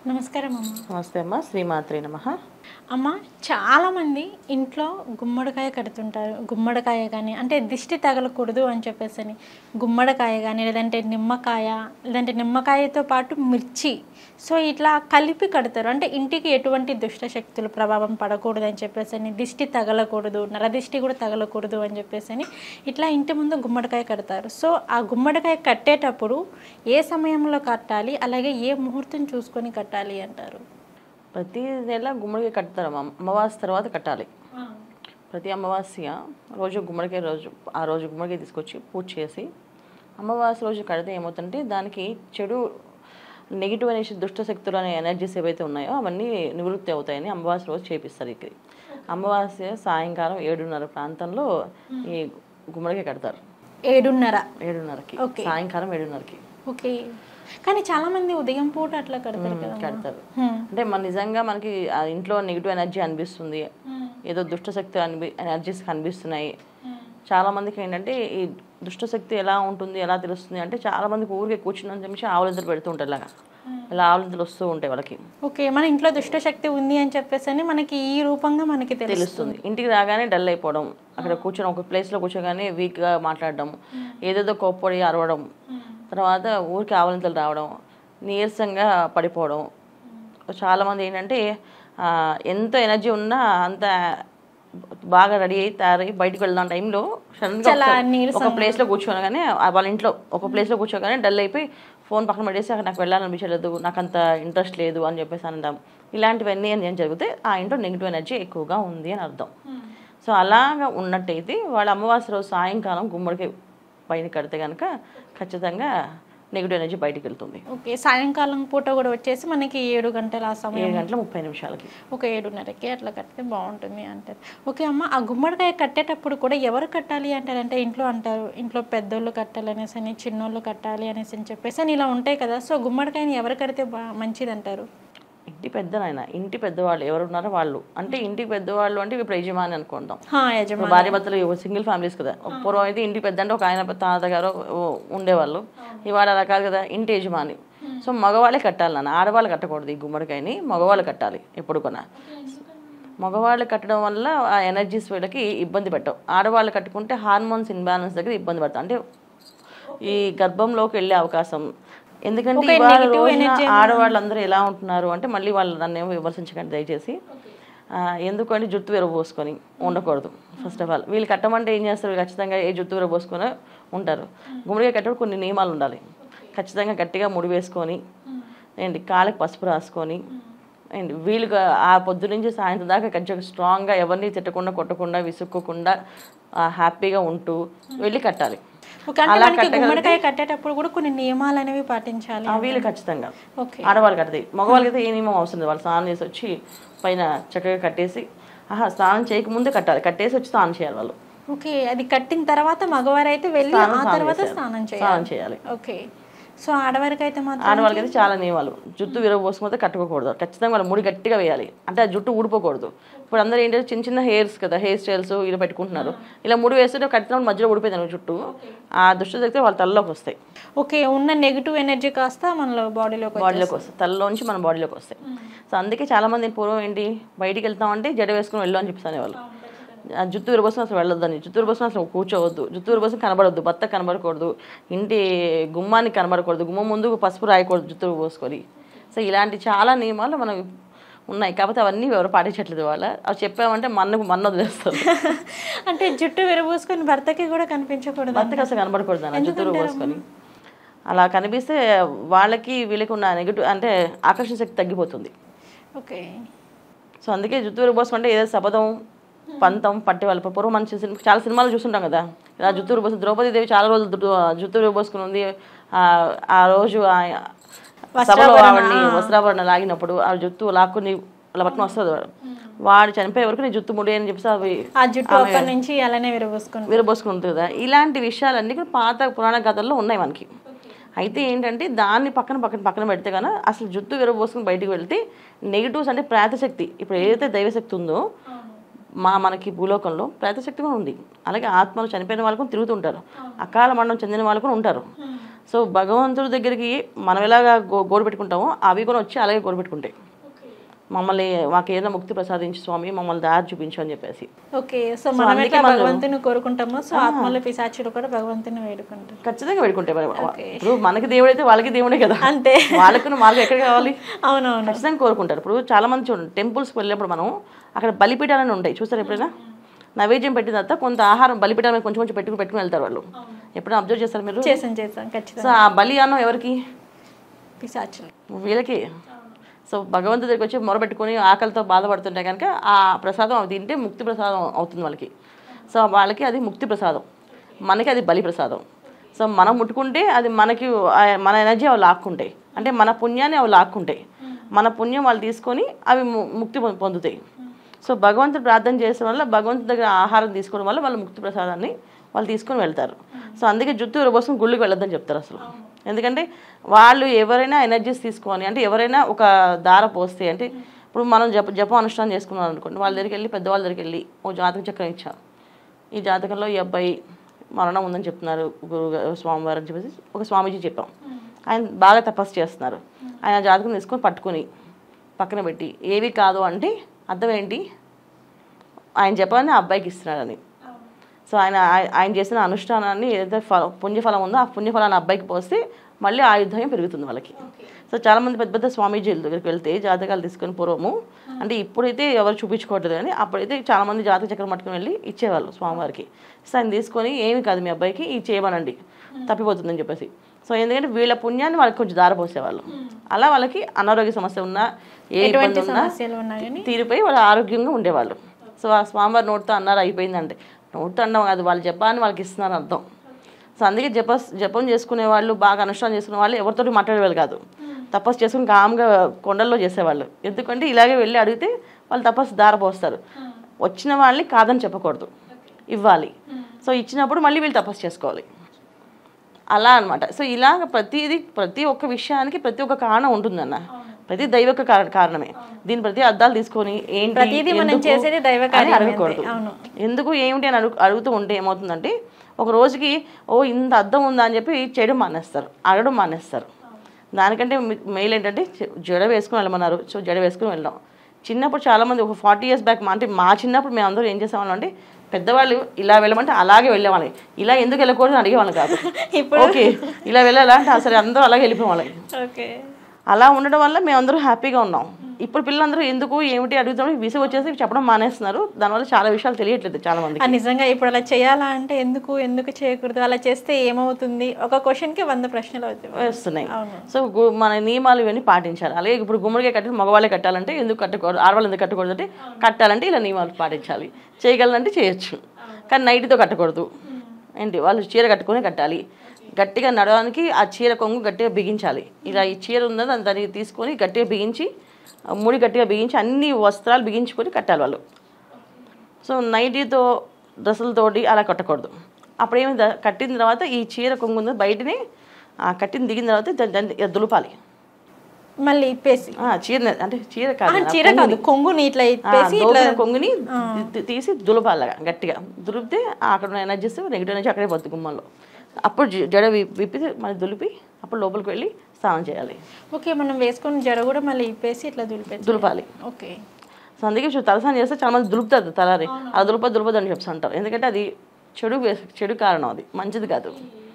నమస్కారం అమ్మ. నమస్తే అమ్మ. శ్రీమాత్రే నమః. అమ్మ, చాలామంది ఇంట్లో గుమ్మడికాయ కడుతుంటారు. గుమ్మడికాయ కానీ అంటే దిష్టి తగలకూడదు అని చెప్పేసి అని గుమ్మడికాయ కానీ లేదంటే నిమ్మకాయ, లేదంటే నిమ్మకాయతో పాటు మిర్చి, సో ఇట్లా కలిపి కడతారు. అంటే ఇంటికి ఎటువంటి దుష్ట శక్తులు ప్రభావం పడకూడదు అని చెప్పేసి అని, దిష్టి తగలకూడదు, నరదిష్టి కూడా తగలకూడదు అని చెప్పేసి అని ఇట్లా ఇంటి ముందు గుమ్మడికాయ కడతారు. సో ఆ గుమ్మడికాయ కట్టేటప్పుడు ఏ సమయంలో కట్టాలి, అలాగే ఏ ముహూర్తం చూసుకొని కట్టాలి అంటారు? ప్రతి నెల గుమ్మడికాయ కడతారు. అమావాస్య తర్వాత కట్టాలి. ప్రతి అమావాస్య రోజు గుమ్మడికాయ ఆ రోజు గుమ్మడికాయ తీసుకొచ్చి పూజ చేసి అమావాస్య రోజు కడితే ఏమవుతుందంటే దానికి చెడు నెగిటివ్ అనే దుష్ట శక్తులు అనే ఎనర్జీస్ ఏవైతే ఉన్నాయో అవన్నీ నివృత్తి అవుతాయని అమావాస్య రోజు చేపిస్తారు. ఇక్కడ అమావాస్య సాయంకాలం 7:30 ప్రాంతంలో ఈ గుమ్మడికాయ కడతారు. 7:30కి సాయంకాలం 7:30కి. ఓకే. కానీ చాలా మంది ఉదయం పూట అట్లా కడతారు కదా. కడతారు. అంటే మన నిజంగా మనకి ఇంట్లో నెగిటివ్ ఎనర్జీ అనిపిస్తుంది, ఏదో దుష్టశక్తి ఎనర్జీస్ కనిపిస్తున్నాయి. చాలా మందికి ఏంటంటే ఈ దుష్టశక్తి ఎలా ఉంటుంది, ఎలా తెలుస్తుంది అంటే చాలా మందికి ఊరికే కూర్చుని చెప్పి ఆవులిద్దరు పెడుతూ ఉంటారు. ఇలా ఆవులిద్దరు వస్తూ ఉంటాయి వాళ్ళకి. ఓకే, మన ఇంట్లో దుష్టశక్తి ఉంది అని చెప్పేసి అని మనకి ఈ రూపంగా మనకి తెలుస్తుంది. ఇంటికి రాగానే డల్ అయిపోవడం, అక్కడ కూర్చొని ఒక ప్లేస్లో కూర్చోగానే వీక్గా మాట్లాడడం, ఏదేదో కోప్పడి అరవడం, తర్వాత ఊరికి ఆవలింతలు రావడం, నీరసంగా పడిపోవడం. చాలామంది ఏంటంటే ఎంత ఎనర్జీ ఉన్నా అంత బాగా రెడీ అయ్యి తయారై బయటకు వెళ్దాం టైంలో సడన్గా ఒక ప్లేస్లో కూర్చోగానే వాళ్ళ ఇంట్లో ఒక ప్లేస్లో కూర్చోగానే డల్ అయిపోయి ఫోన్ పక్కన పెట్టేసి అక్కడ నాకు వెళ్ళాలనిపించలేదు, నాకు అంత ఇంట్రెస్ట్ లేదు అని చెప్పేసి అంటాం. ఇలాంటివన్నీ ఏం జరిగితే ఆ ఇంట్లో నెగిటివ్ ఎనర్జీ ఎక్కువగా ఉంది అని అర్థం. సో అలాగా ఉన్నట్టయితే వాళ్ళ అమావాస్య రోజు సాయంకాలం గుమ్మడికి పైన కడితే కనుక ఖచ్చితంగా నెగిటివ్ ఎనర్జీ బయటికి వెళ్తుంది. ఓకే, సాయంకాలం పూట కూడా వచ్చేసి మనకి 7 గంటల ఆ సమయం, 7:30 ఒక 7:30కి అట్లా కడితే బాగుంటుంది అంటారు. ఓకే అమ్మ, ఆ గుమ్మడికాయ కట్టేటప్పుడు కూడా ఎవరు కట్టాలి అంటారు? అంటే ఇంట్లో అంటారు, ఇంట్లో పెద్దోళ్ళు కట్టాలి అనేసి అని, చిన్నోళ్ళు కట్టాలి అనేసి అని చెప్పేసి అని ఇలా ఉంటాయి కదా. సో గుమ్మడికాయని ఎవరు కడితే మంచిది అంటారు? ఇంటి పెద్దనైనా ఇంటి పెద్దవాళ్ళు ఎవరున్నారో వాళ్ళు, అంటే ఇంటికి పెద్దవాళ్ళు అంటే ఇప్పుడు యజమాని అనుకుంటాం. భార్య భర్తలు సింగిల్ ఫ్యామిలీస్ కదా. పూర్వం అయితే ఇంటికి పెద్ద అంటే ఒక ఆయన తాతగారు ఉండేవాళ్ళు. ఇవాళ అలా కాదు కదా, ఇంటి యజమాని. సో మగవాళ్ళే కట్టాలి నాన్న, ఆడవాళ్ళు కట్టకూడదు. ఈ గుమ్మడికాయని మగవాళ్ళు కట్టాలి ఎప్పుడు కొన్నా. మగవాళ్ళు కట్టడం వల్ల ఆ ఎనర్జీస్ వీళ్ళకి ఇబ్బంది పెట్టవు. ఆడవాళ్ళు కట్టుకుంటే హార్మోన్స్ ఇన్బ్యాలెన్స్ దగ్గర ఇబ్బంది పడతాం, అంటే ఈ గర్భంలోకి వెళ్ళే అవకాశం. ఎందుకంటే ఇవాళ రోజున ఆడవాళ్ళందరూ ఎలా ఉంటున్నారు అంటే, మళ్ళీ వాళ్ళు నన్ను ఏమో విమర్శించకండి దయచేసి. ఎందుకంటే జుట్టు విరబోసుకొని ఉండకూడదు. ఫస్ట్ ఆఫ్ ఆల్ వీళ్ళు కట్టమంటే ఏం చేస్తారు, ఖచ్చితంగా ఏ జుట్టు విరబోసుకొని ఉంటారు. గుమ్మడికాయ కట్టడం కొన్ని నియమాలు ఉండాలి. ఖచ్చితంగా గట్టిగా ముడి వేసుకొని ఏంటి కాళ్ళకి పసుపు రాసుకొని ఏంటి వీళ్ళుగా ఆ పొద్దు నుంచి సాయంత్రం దాకా కొంచెం స్ట్రాంగ్గా ఎవరిని తిట్టకుండా కొట్టకుండా విసుక్కోకుండా హ్యాపీగా ఉంటూ వెళ్ళి కట్టాలి. గుమ్మడికాయ కట్టేటప్పుడు కూడా కొన్ని నియమాలు అనేవి పాటించాలి. వీళ్ళు ఖచ్చితంగా ఆడవాళ్ళు కట్టది. మగవాళ్ళకి అయితే ఏ నియమం అవసరం లేదు. వాళ్ళు స్నానం చేసి వచ్చి పైన చక్కగా కట్టేసి, స్నానం చేయకముందే కట్టాలి, కట్టేసి వచ్చి స్నానం చేయాలి వాళ్ళు. ఓకే, అది కట్టిన తర్వాత మగవారు అయితే వెళ్ళి ఆ తర్వాత స్నానం చేయాలి. ఓకే, సో ఆడవారికి అయితే చాలా నియమాలు. జుట్టు విరగబోసుకుంటే కట్టుకోకూడదు. ఖచ్చితంగా వాళ్ళ ముడి గట్టిగా వేయాలి, అంటే ఆ జుట్టు ఊడిపోకూడదు. ఇప్పుడు అందరూ ఏంటంటే చిన్న చిన్న హెయిర్స్ కదా, హెయిర్ స్టైల్స్ ఇలా పెట్టుకుంటున్నారు. ఇలా ముడి వేస్తుంటే కట్టినప్పుడు మధ్యలో ఊడిపోయింది జుట్టు. ఆ దుష్ట శక్తి వాళ్ళ తలలోకి వస్తాయి. ఓకే, ఉన్న నెగిటివ్ ఎనర్జీ కాస్త మన బాడీలోకి వస్తాయి, తలలోంచి మన బాడీలోకి వస్తాయి. సో అందుకే చాలా మంది పూర్వం ఏంటి బయటికి వెళ్తామంటే జడ వేసుకుని వెళ్ళు అని చెప్తానే వాళ్ళు. ఆ జుట్టు విరబోసం అసలు వెళ్ళొద్దని, జుట్టు విరబోసం అసలు కూర్చోవద్దు, జుట్టు విరబోసం కనబడొద్దు, భర్త కనబడకూడదు, ఇంటి గుమ్మానికి కనబడకూడదు, గుమ్మం ముందు పసుపు రాయకూడదు జుట్టు విరబోసుకొని. సో ఇలాంటి చాలా నియమాలు మనకు ఉన్నాయి. కాకపోతే అవన్నీ ఎవరు పాటించట్లేదు. వాళ్ళ అవి చెప్పామంటే మన్న వదిలేస్తారు. అంటే జుట్టు విరబోసుకొని భర్తకి కూడా కనిపించకూడదు, భర్తకి అసలు కనబడకూడదు అన్న జుట్టు విరబోసుకొని. అలా కనిపిస్తే వాళ్ళకి వీళ్ళకి ఉన్న నెగిటివ్ అంటే ఆకర్షణ శక్తి తగ్గిపోతుంది. ఓకే, సో అందుకే జుట్టు విరబోసుకుంటే ఏదో శపథం పంతం పట్టే వాళ్ళు పూర్వం మంచి చాలా సినిమాలు చూస్తుంటాం కదా. ఇలా జుట్టు విరబోసు ద్రౌపదీదేవి చాలా రోజులు జుట్టు విరబోసుకుని ఉంది. ఆ రోజు సభలో ఆవిడని వస్త్రాభరణ లాగినప్పుడు ఆ జుట్టు లాక్కుని అలా పట్టుకుని వస్తుంది. వాడు చనిపోయే వరకు నీ జుట్టు ముడి అని చెప్పేసి అవి విరబోసుకుంటుంది కదా. ఇలాంటి విషయాలన్నీ కూడా పాత పురాణ కథల్లో ఉన్నాయి మనకి. అయితే ఏంటంటే దాన్ని పక్కన పెడితే కన్నా అసలు జుట్టు విరబోసుకుని బయటికి వెళ్తే నెగిటివ్స్ అంటే ప్రేతశక్తి, ఇప్పుడు ఏదైతే దైవశక్తి ఉందో మనకి భూలోకంలో ప్రేతశక్తి కూడా ఉంది. అలాగే ఆత్మలు చనిపోయిన వాళ్ళు కూడా తిరుగుతుంటారు, అకాల మరణం చెందిన వాళ్ళు కూడా ఉంటారు. సో భగవంతుడి దగ్గరికి మనం ఎలాగా గోడు పెట్టుకుంటామో అవి కూడా వచ్చి అలాగే గోడు పెట్టుకుంటాయి. మమ్మల్ని మాకు ఏదైనా ముక్తి ప్రసాదించి స్వామి, మమ్మల్ని దారి చూపించు అని చెప్పేసి. ఓకే, సో మనం ఎట్లా భగవంతుని కోరుకుంటామో సో ఆత్మల పిశాచులు కూడా భగవంతుని వేడుకుంటారు. ఖచ్చితంగా వేడుకుంటాయి. ఇప్పుడు మనకి దేవుడు అయితే వాళ్ళకి దేవుడే కదా, అంతే. వాళ్ళకు మార్గం ఎక్కడ కావాలి? అవునవును, ఖచ్చితంగా కోరుకుంటారు. ఇప్పుడు చాలా మంది చూడండి, టెంపుల్స్కి వెళ్ళినప్పుడు మనం అక్కడ బలిపీఠాలని ఉంటాయి చూస్తారు ఎప్పుడైనా? నైవేద్యం పెట్టిన తర్వాత కొంత ఆహారం బలిపీఠాల కొంచెం కొంచెం పెట్టుకుని వెళ్తారు వాళ్ళు. ఎప్పుడైనా అబ్జర్వ్ చేస్తారు మీరు? చేసాం ఖచ్చితంగా. సో ఆ బలి అన్నం ఎవరికి? పిశాచులు, వీళ్ళకి. సో భగవంతుడి దగ్గరికి వచ్చి మొరబెట్టుకుని ఆకలితో బాధపడుతుంటే కనుక ఆ ప్రసాదం అవి తింటే ముక్తి ప్రసాదం అవుతుంది వాళ్ళకి. సో వాళ్ళకి అది ముక్తి ప్రసాదం, మనకి అది బలి ప్రసాదం. సో మనం ముట్టుకుంటే అది మనకి మన ఎనర్జీ అవి లాక్కుంటాయి, అంటే మన పుణ్యాన్ని అవి లాక్కుంటాయి. మన పుణ్యం వాళ్ళు తీసుకొని అవి ముక్తి పొందుతాయి. సో భగవంతుడు ప్రార్థన చేయడం వల్ల, భగవంతుడి దగ్గర ఆహారం తీసుకోవడం వల్ల వాళ్ళ ముక్తి ప్రసాదాన్ని వాళ్ళు తీసుకొని వెళ్తారు. సో అందుకే జుట్టు విరబోసం గుళ్ళకి వెళ్ళొద్దని చెప్తారు అసలు. ఎందుకంటే వాళ్ళు ఎవరైనా ఎనర్జీస్ తీసుకొని, అంటే ఎవరైనా ఒక దార పోస్తే, అంటే ఇప్పుడు మనం జపం అనుష్ఠానం చేసుకున్నాం అనుకోండి, వాళ్ళ దగ్గరికి వెళ్ళి పెద్దవాళ్ళ దగ్గరికి వెళ్ళి ఓ జాతక చక్రం ఇచ్చాం, ఈ జాతకంలో ఈ అబ్బాయి మరణం ఉందని చెప్తున్నారు గురువు స్వామివారు అని చెప్పేసి ఒక స్వామీజీ చెప్పాం. ఆయన బాగా తపస్సు చేస్తున్నారు. ఆయన జాతకం తీసుకొని పట్టుకుని పక్కన పెట్టి ఏవి కాదు అంటే అర్థం ఏంటి? ఆయన జపాన్ని ఆ అబ్బాయికి ఇస్తున్నాడని. సో ఆయన చేసిన అనుష్ఠానాన్ని ఏదైతే పుణ్యఫలం ఉందో ఆ పుణ్యఫలాన్ని అబ్బాయికి పోస్తే మళ్ళీ ఆయుర్దాయం పెరుగుతుంది వాళ్ళకి. సో చాలామంది పెద్ద పెద్ద స్వామీజీల దగ్గరికి వెళ్తే జాతకాలు తీసుకొని పూర్వము, అంటే ఇప్పుడైతే ఎవరు చూపించుకోవట్లేదు కానీ అప్పుడైతే చాలామంది జాతక చక్రం పట్టుకుని వెళ్ళి ఇచ్చేవాళ్ళు స్వామివారికి. సో ఆయన తీసుకొని ఏమి కాదు మీ అబ్బాయికి ఇది చేయమనండి తప్పిపోతుందని చెప్పేసి. సో ఎందుకంటే వీళ్ళ పుణ్యాన్ని వాళ్ళకి కొంచెం దారపోసేవాళ్ళు. అలా వాళ్ళకి అనారోగ్య సమస్య ఉన్నా ఏ ఇబ్బంది ఉన్నా తీరిపోయి వాళ్ళు ఆరోగ్యంగా ఉండేవాళ్ళు. సో ఆ స్వామివారి నోటితో అన్నారు అయిపోయిందంటే, నోటితో అనడం కాదు, వాళ్ళు జపాన్ని వాళ్ళకి ఇస్తున్నారు అర్థం. సో అందుకే జపం చేసుకునే వాళ్ళు, బాగా అనుష్ఠానం చేసుకునే వాళ్ళు ఎవరితోటి మాట్లాడేవాళ్ళు కాదు, తపస్సు చేసుకుని కామ్గా కొండల్లో చేసేవాళ్ళు. ఎందుకంటే ఇలాగే వెళ్ళి అడిగితే వాళ్ళు తపస్సు దారపోస్తారు. వచ్చిన వాళ్ళని కాదని చెప్పకూడదు, ఇవ్వాలి. సో ఇచ్చినప్పుడు మళ్ళీ వీళ్ళు తపస్సు చేసుకోవాలి, అలా అనమాట. సో ఇలాగ ప్రతి ఒక్క విషయానికి ప్రతి ఒక్క కారణం ఉంటుందన్న, ప్రతి దైవ కారణమే. దీని ప్రతి అర్థాలు తీసుకొని ఏంటి అడగకూడదు. ఎందుకు ఏమిటి అని అడుగుతూ ఉంటే ఏమవుతుందంటే ఒక రోజుకి ఇంత అర్థం ఉందా అని చెప్పి చేయడం మానేస్తారు, అడగడం మానేస్తారు. దానికంటే మెయిల్ ఏంటంటే జడ వేసుకుని వెళ్ళమన్నారు, సో జడ వేసుకుని వెళ్ళాం. చిన్నప్పుడు చాలామంది ఒక 40 years బ్యాక్ అంటే మా చిన్నప్పుడు మేము అందరూ ఏం చేసేవాళ్ళం అంటే పెద్దవాళ్ళు ఇలా వెళ్ళమంటే అలాగే వెళ్ళేవాళ్ళం, ఇలా ఎందుకు వెళ్ళకూడదు అడిగేవాళ్ళం కాదు. ఓకే ఇలా వెళ్ళాలా అంటే అసలు అందరూ అలాగే వెళ్ళిపోవాలి. అలా ఉండడం వల్ల మేమందరూ హ్యాపీగా ఉన్నాం. ఇప్పుడు పిల్లలందరూ ఎందుకు ఏమిటి అడుగుతాం విసుగు వచ్చేసి చెప్పడం మానేస్తున్నారు. దానివల్ల చాలా విషయాలు తెలియట్లేదు చాలా మంది. నిజంగా ఇప్పుడు అలా చేయాలా అంటే ఎందుకు చేయకూడదు, అలా చేస్తే ఏమవుతుంది, ఒక క్వశ్చన్కి 100 ప్రశ్నలు వస్తున్నాయి. సో మన నియమాలు ఇవన్నీ పాటించాలి. అలాగే ఇప్పుడు గుమ్మడికాయ కట్టి మగవాళ్ళే కట్టాలంటే ఎందుకు కట్టకూడదు, ఆడవాళ్ళు ఎందుకు కట్టకూడదు అంటే కట్టాలంటే ఇలా నియమాలు పాటించాలి. చేయగలంటే చేయొచ్చు కానీ నైట్తో కట్టకూడదు. ఏంటి వాళ్ళు చీర కట్టుకునే కట్టాలి. గట్టిగా నడవడానికి ఆ చీర కొంగు గట్టిగా బిగించాలి. ఇలా ఈ చీర ఉన్నది దాన్ని తీసుకొని గట్టిగా బిగించి ముడి గట్టిగా బిగించి అన్ని వస్త్రాలు బిగించుకొని కట్టాలి వాళ్ళు. సో నైటీతో డ్రెస్సులతోటి అలా కట్టకూడదు. అప్పుడేమి కట్టిన తర్వాత ఈ చీర కొంగు ఉంది బయటని కట్టిన దిగిన తర్వాత దాన్ని దులపాలి, మళ్ళీ ఇప్పేసి చీర అంటే చీర కాదు కొంగుని ఇట్లా కొంగుని తీసి దులపాలగా గట్టిగా దులిపితే అక్కడ ఉన్న ఎనర్జీస్ నెగిటివ్ ఎనర్జీ అక్కడే పోతుంది గుమ్మంలో. అప్పుడు జడ విప్పి మళ్ళీ దులిపి అప్పుడు లోపలికి వెళ్ళి స్నానం చేయాలి. ఓకే, మనం వేసుకున్న జడ కూడా మళ్ళీ ఇప్పేసి ఇట్లా దులపాలి. ఓకే, సో అందుకే తలస్నానం చేస్తే చాలా మంది దులుపుతుంది తలారి, అలా దులపదు అని చెప్తుంటారు. ఎందుకంటే అది చెడు కారణం, అది మంచిది కాదు.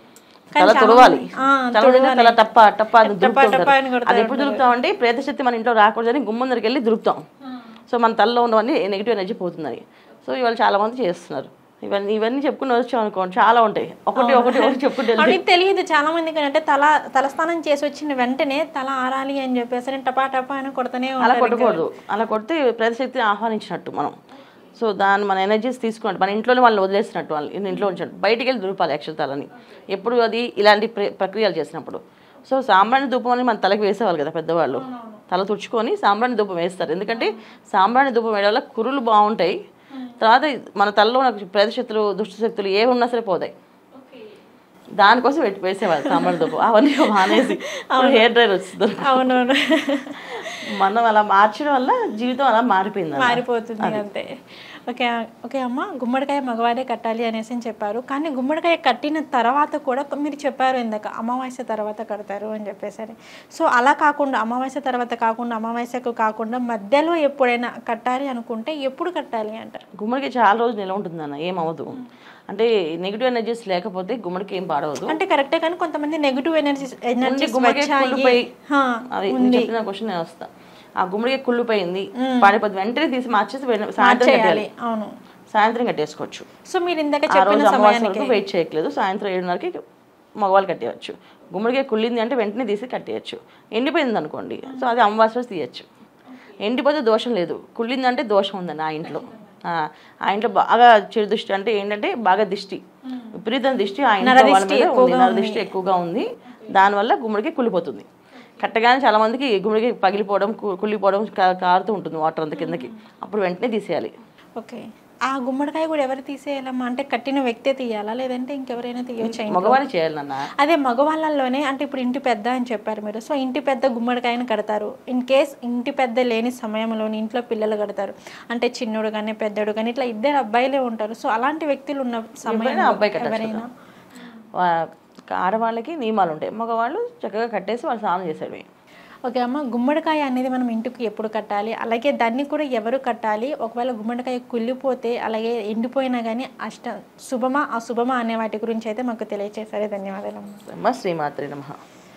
తల తులవాలి, తల టప్ప అది దులుపుతాం. అది ఎప్పుడు దులుపుతామంటే ప్రేతశక్తి మన ఇంట్లో రాకూడదని గుమ్మం దగ్గరికి వెళ్ళి దులుపుతాం. సో మన తలలో ఉన్నవన్నీ నెగిటివ్ ఎనర్జీ పోతుందని. సో ఇవాళ చాలా మంది చేస్తున్నారు. ఇవన్నీ చెప్పుకుని వచ్చాం అనుకోండి చాలా ఉంటాయి, ఒకటి చెప్పుకుంటే తెలియదు చాలా మందికి. అంటే తలస్నానం చేసి వచ్చిన వెంటనే తల ఆరాలి అని చెప్పేసి టపా అని కొడతానే. అలా కొట్టకూడదు, అలా కొడితే ప్రేతశక్తిని ఆహ్వానించినట్టు మనం. సో దాన్ని మన ఎనర్జీస్ తీసుకున్నట్టు, మన ఇంట్లోనే వాళ్ళని వదిలేసినట్టు, వాళ్ళని ఇంట్లో ఉంచినట్టు. బయటికి వెళ్ళి దులపాలి అక్షతాలని ఎప్పుడు అది ఇలాంటి ప్రక్రియలు చేసినప్పుడు. సో సాంబ్రాణి ధూపం అని మన తలకి వేసేవాళ్ళు కదా పెద్దవాళ్ళు, తల తుడుచుకొని సాంబ్రాణి ధూపం వేస్తారు. ఎందుకంటే సాంబ్రాణి ధూపం వేయడం వల్ల కురులు బాగుంటాయి, తర్వాత మన తలలో ఉన్న ప్రేతశక్తులు దుష్టశక్తులు ఏమి ఉన్నా సరే పోతాయి. దానికోసం వేసేవాళ్ళు సాంబ్రాణి ధూపం. అవన్నీ మానేసి హెయిర్ డ్రైర్ వస్తుంది. అవునవును, మనం అలా మార్చడం వల్ల జీవితం అలా మారిపోతుంది. అంతే. ఓకే ఓకే అమ్మ, గుమ్మడికాయ మగవారే కట్టాలి అనేసి అని చెప్పారు. కానీ గుమ్మడికాయ కట్టిన తర్వాత కూడా మీరు చెప్పారు ఇందాక అమావాస్య తర్వాత కడతారు అని చెప్పేసరి. సో అలా కాకుండా అమావాస్య తర్వాత కాకుండా అమావాస్యకు కాకుండా మధ్యలో ఎప్పుడైనా కట్టాలి అనుకుంటే ఎప్పుడు కట్టాలి అంటారు? గుమ్మడికాయ చాలా రోజులు నిలవ ఉంటుంది అన్న, ఏం అవ్వదు. అంటే నెగిటివ్ ఎనర్జీస్ లేకపోతే గుమ్మడికాయ ఏం పాడవదు. అంటే కరెక్టే, కానీ కొంతమంది నెగిటివ్ ఎనర్జీస్ గుమ్మడికాయ కుళ్ళిపోయి, అది చెప్పిన క్వశ్చన్ నేను వస్తా. ఆ గుమ్మడికాయ కుళ్ళిపోయింది పాడిపోద్ది, వెంటనే తీసి మార్చేసి సాయంత్రం కట్టాలి. అవును, సాయంత్రం కట్టేసుకోవచ్చు. సో మీరు ఇందాక ఆ రోజు అమావాస్య వరకు వెయిట్ చేయట్లేదు, సాయంత్రం 7:30కి మగవాళ్ళు కట్టేయచ్చు. గుమ్మడికాయ కుళ్ళింది అంటే వెంటనే తీసి కట్టేయచ్చు. ఎండిపోయింది అనుకోండి, సో అది అమావాస్య రోజు తీయచ్చు. ఎండిపోతే దోషం లేదు, కుళ్ళిందంటే దోషం ఉందండి ఆ ఇంట్లో. ఆ ఇంట్లో బాగా చెడు దృష్టి, అంటే ఏంటంటే బాగా దిష్టి, విపరీతం దిష్టి ఆ ఇంట్లో వాళ్ళ మీద ఉంది, నరదిష్టి ఎక్కువగా ఉంది. దానివల్ల గుమ్మడికాయ కుళ్ళిపోతుంది. కట్టగానే చాలా మందికి గుమ్మడికాయ పగిలిపోవడం, కుళ్ళిపోవడం, కారుతూ ఉంటుంది వాటర్ అంత కిందకి, అప్పుడు వెంటనే తీసేయాలి. ఓకే, ఆ గుమ్మడికాయ కూడా ఎవరు తీసేయాలమ్మా? అంటే కట్టిన వ్యక్తే తీయాలా, లేదంటే ఇంకెవరైనా తీయొచ్చా? మగవాళ్ళు చేయాలన్న. అదే మగవాళ్ళలోనే, అంటే ఇప్పుడు ఇంటి పెద్ద అని చెప్పారు మీరు, సో ఇంటి పెద్ద గుమ్మడికాయని కడతారు. ఇన్ కేస్ ఇంటి పెద్ద లేని సమయంలోని ఇంట్లో పిల్లలు కడతారు, అంటే చిన్నోడు కానీ పెద్దోడు కానీ ఇట్లా ఇద్దరు అబ్బాయిలే ఉంటారు. సో అలాంటి వ్యక్తులు ఉన్న సమయంలో అబ్బాయి ఎవరైనా, ఆడవాళ్ళకి నియమాలు ఉంటాయి, మగవాళ్ళు చక్కగా కట్టేసి వాళ్ళు స్నానం చేసేవి. ఓకే అమ్మ, గుమ్మడికాయ అనేది మనం ఇంటికి ఎప్పుడు కట్టాలి, అలాగే దాన్ని కూడా ఎవరు కట్టాలి, ఒకవేళ గుమ్మడికాయ కుళ్ళిపోతే అలాగే ఎండిపోయినా కానీ శుభమా అశుభమా అనే వాటి గురించి అయితే మాకు తెలియజేశారు. ధన్యవాదాలు. శ్రీమాత్రే నమః.